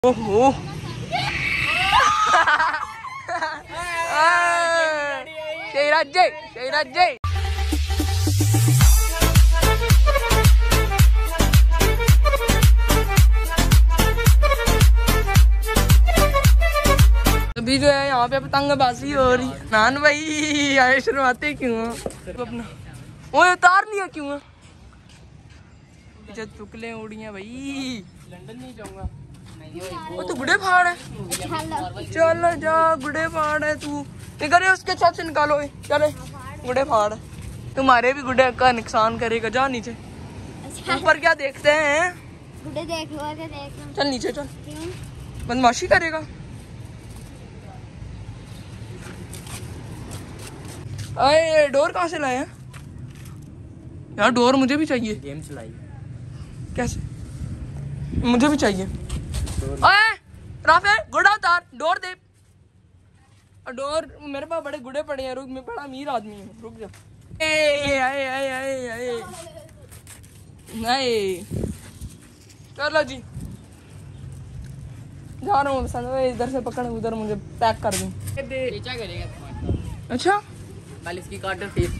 ओहो शेराज जय शेराज जय। अभी जो है यहाँ पे पतंगबाजी हो रही। नान भाई आए शर्माते क्यों अपना वो उतार लिया क्यों? चुकले उड़ी हैं भाई। लंदन नहीं जाऊंगा। वो तो गुड़े फाड़ है। चल जा गुड़े फाड़ है तू निकल उसके साथ से निकालो। चले गुड़े फाड़ तुम्हारे भी गुड़े का नुकसान करेगा। जा नीचे ऊपर क्या देखते हैं? गुड़े देख लो देख लो। चल नीचे चल बदमाशी करेगा। अरे डोर कहाँ से लाए हैं यार? डोर मुझे भी चाहिए। गेम चलाई कैसे? मुझे भी चाहिए। ओए राफे गुड़ा उतार डोर दे। डोर मेरे पास बड़े गुड़े पड़े हैं। रुक मैं बड़ा अमीर आदमी हूँ। रुक जा। नहीं चलो जी जा रहा हूँ। इधर से पकड़ उधर मुझे पैक कर दूँ। अच्छा कल इसकी कार्टर फीस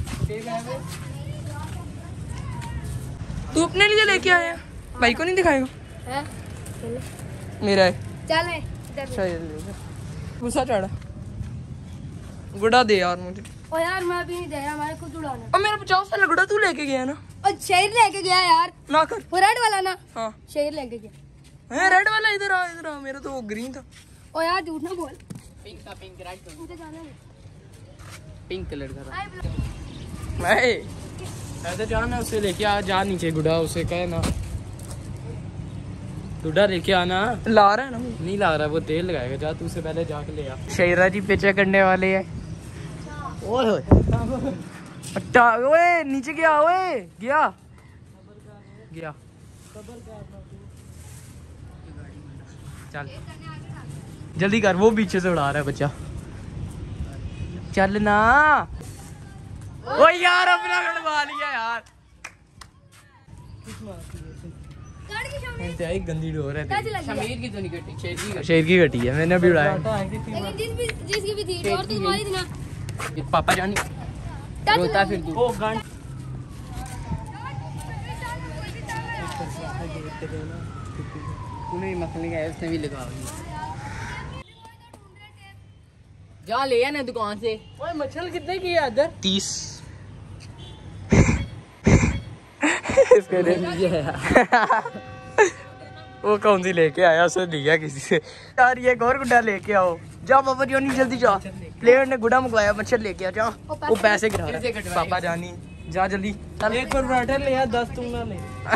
तू अपने लिए लेके आया? भाई को नहीं दिखाएगा? है? मेरा है। चल गुस्सा चढ़ा। गुड़ा दे यार मुझे। ओ यार मैं अभी नहीं दे रहा। मैं खुद उड़ाना। और मेरा 50 वाला गुड़ा तू लेके गया ना? और शेर लेके गया यार। ना कर वो रेड वाला ना। हाँ शेर लेके गया है रेड वाला। इधर आ मेरा तो वो ग्रीन था। ओ यार झूठ ना बोल। पिंक का पिंक रेड मुझे जाना नहीं। पिंक कलर का नहीं ऐसे जाना उसे लेके आ। जा नीचे गुड़ा उसे कहे ना गुड़ा लेके आना। ला रहा है ना नहीं ला रहा वो तेल लगाएगा। जा तू उसे पहले जाके ले आ। शेरा जी पीछे करने वाले हैं। ओए अच्छा ओए नीचे गया। ओए गया गया। चल जल्दी कर। वो पीछे से उड़ा रहा है बच्चा। चल ना। ओ यार अपना गड़वा लिया यार। इंतहाई गंदी डोर है तेरी। शमीर की तो नहीं कटी शेर की शेर की कटी है। मैंने भी उड़ाया। लेकिन जिसकी भी थी और तुम्हारी थी ना। कटी। पापा जानी रोता फिर तू। तूने मसले का उसने भी लगा जा ले ना दुकान से। ओए मच्छर कितने की है इधर? 30 वो कौन सी लेके आया? उसे लिया किसी से यार। ये एक और गुड्डा लेके आओ। जा पापा जानी जल्दी जा। प्लेयर ने गुड्डा मंगवाया। मच्छर लेके आ जा। वो पैसे गिरा रहा है। पापा जानी जा जल्दी। एक और पराठा ले आ 10 तू ना ले।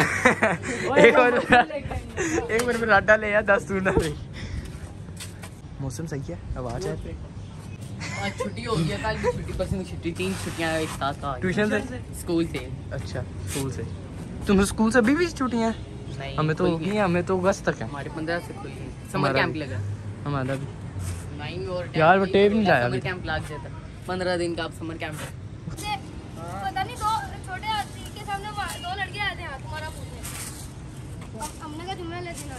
एक मिनट पराठा ले आ 10 तू ना ले। मौसम सही है। आवाज है। आज छुट्टी हो गई है। कल की छुट्टी परसों की छुट्टी 3 छुट्टियां एक साथ का। ट्यूशन से स्कूल से। अच्छा स्कूल से। तुम स्कूल से अभी भी छुट्टियां हैं? नहीं हमें तो होगी। हमें तो अगस्त तक है। हमारे 15 से खुल गई। समर कैंप लगा हमारा भी। 9 और यार वो टेप नहीं लाया समर अभी। कैंप लग जाता 15 दिन का। अब समर कैंप है। पता नहीं दो छोटे हाथी के सामने 2 लड़के आए थे हाथ तुम्हारा पूछने। अब हमने कहा जुम्मन ले देना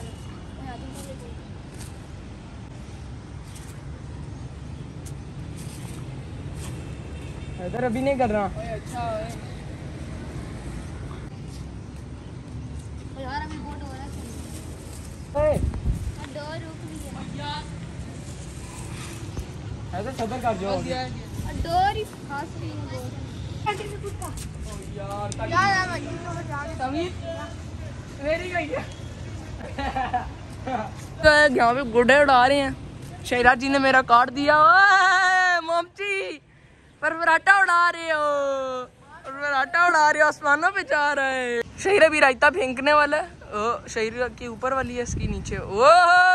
इधर अभी नहीं कर रहा। अच्छा यार अभी बोट हो रहा है। डोर रुक रही है। ऐसे सबर कर जाओ। डोर ही फंस रही है। डोर से कुत्ता यार मेरी गई है। यहाँ पे गुड्डे उड़ा रहे हैं। शेरा जी ने मेरा काट दिया। ओए मोमची पर पराठा उड़ा रहे हो। पराठा उड़ा रहे हो। आसमानों पे जा रहा है। शेर भी रायता फेंकने वाला है। ओ शेर की ऊपर वाली है इसकी नीचे। ओ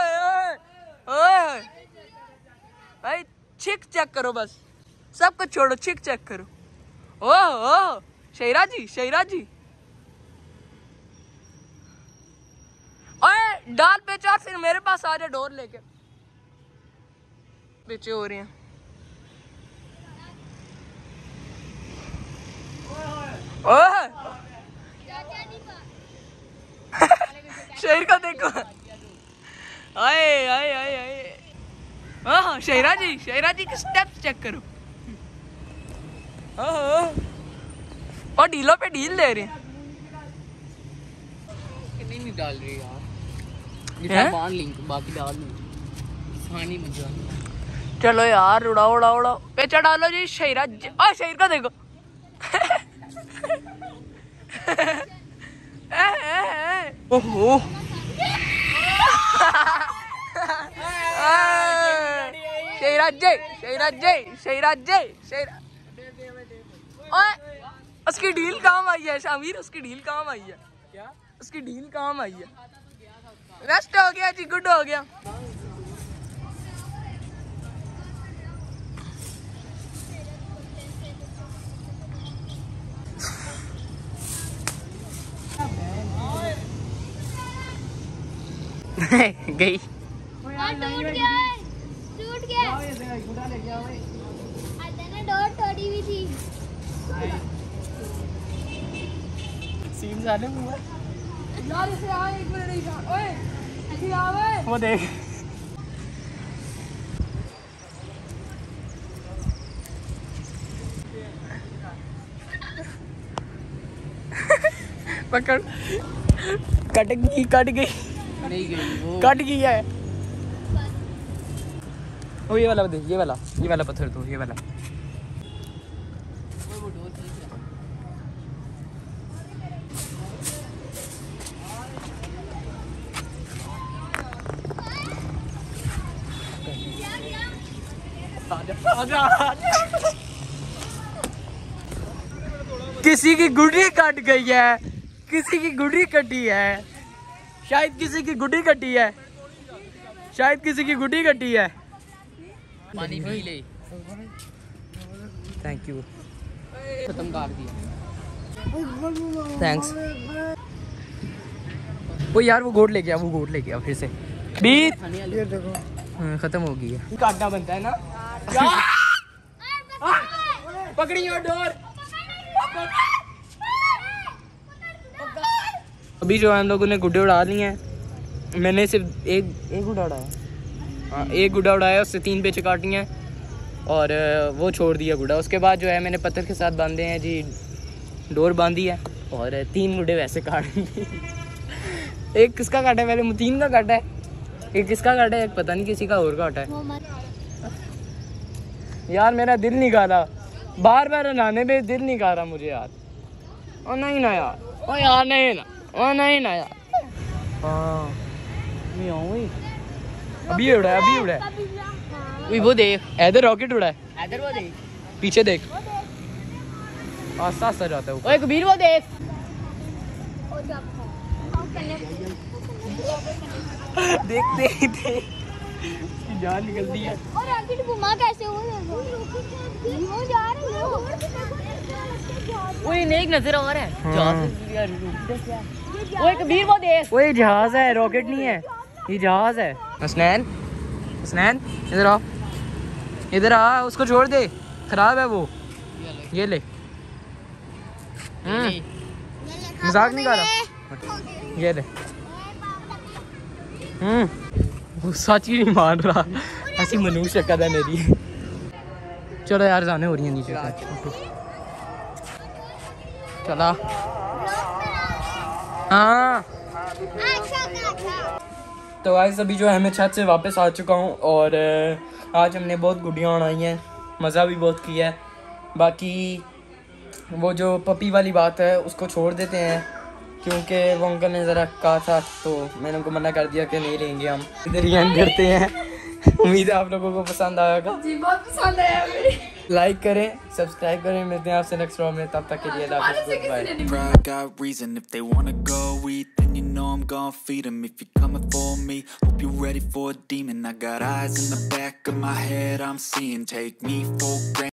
भाई छिक चेक करो बस। सब कुछ छोड़ो छिक चेक करो। ओ शेरा जी शेरा जी। ओए डाल पे चार फिर मेरे पास आ जा। डोर लेके पीछे हो रहे हैं। शेर का देखो आए आए आए आए। हाँ शहरा जी के स्टेप्स चेक करो। और ढीलों पे ढील दे रहे हैं। नहीं डाल रही यार, बांध लिंक बाकी डाल दूँ। चलो यार उड़ाओ उड़ाओ उड़ाओ, पेचा डालो जी। शहरा शहर का देखो। ओहो उसकी डील काम आई है शामिर, उसकी डील काम आई है। क्या उसकी डील काम आई है? वेस्ट हो गया जी, गुड हो गया। गई टूट गया है, टूट गया। डोर तोड़ी हुई थी। सीन जाने हुआ यार, इसे आ एक मिनट नहीं जा। ओए इधर आ ओए, वो देख। पकड़, कट गई नहीं गई वो, कट गई है। वो ये वाला देख, ये वाला पत्थर तो ये वाला। किसी की गुड़ी कट गई है, किसी की गुड़ी कटी है, शायद किसी की गुड़ी कटी है, शायद किसी की गुड़ी कटी है। पानी पी ले। थैंक यू, खत्म कर दिया। थैंक्स। वो यार वो गोट ले गया फिर से। बीत खत्म हो गई है। काटना बनता है ना। पकड़ी और डोर। अभी जो हम लोगों ने गुड्डे उड़ा लिए हैं, मैंने सिर्फ एक गुड्डा उड़ाया। हाँ एक गुड्डा उड़ाया, उससे 3 पेच काटी हैं और वो छोड़ दिया गुड्डा। उसके बाद जो है मैंने पत्थर के साथ बांधे हैं जी, डोर बांधी है और 3 गुड्डे वैसे काट दिए। एक किसका काटा है पहले? मुतीन का काटा है, एक किसका काटा है, एक पता नहीं किसी का और काटा है। यार मेरा दिल नहीं कर रहा, बार बार नहाने में दिल नहीं कर रहा मुझे यार। ओ नहीं ना यार, ओ यार नहीं ना, ओ नहीं ना यार। हाँ अभी उड़ा है। वो देख इधर रॉकेट उड़ा है, इधर वो देख, पीछे देख, आस्ता आस्ता जाता है। ओए कबीर वो देख। देख जान निकलती है। और रॉकेट घुमा कैसे हो जा रही हो? ओए नेक नजर आ रहा है जहाज। ओए कबीर वो देख। ओए जहाज है, रॉकेट नहीं है, ये जहाज है। हसनैन इधर आ, उसको छोड़ दे, खराब है वो। ये ले, मजाक नहीं कर रहा, ये ले। वो सच ही नहीं मान रहा, ऐसी मनुष्य शक्ल है मेरी। चलो यार जाने हो रही है नीचे। चला हाँ। तो आज अभी जो है मैं छत से वापस आ चुका हूँ और आज हमने बहुत गुड्डियाँ उड़ाई हैं, मज़ा भी बहुत किया है। बाकी वो जो पपी वाली बात है उसको छोड़ देते हैं, क्योंकि वो अंकल ने ज़रा कहा था तो मैंने उनको मना कर दिया कि नहीं लेंगे हम। इधर ही एंड करते हैं। उम्मीद है आप लोगों को पसंद आएगा जी, बहुत पसंद आया मुझे। लाइक करें, सब्सक्राइब करें। मिलते हैं आपसे नेक्स्ट व्लॉग में, तब तक के लिए bye. Got reason if they wanna go eat, then you know I'm gonna feed them. If you're coming for me, hope you're ready for a demon. I got eyes in the back of my head, I'm seeing. Take me for granted.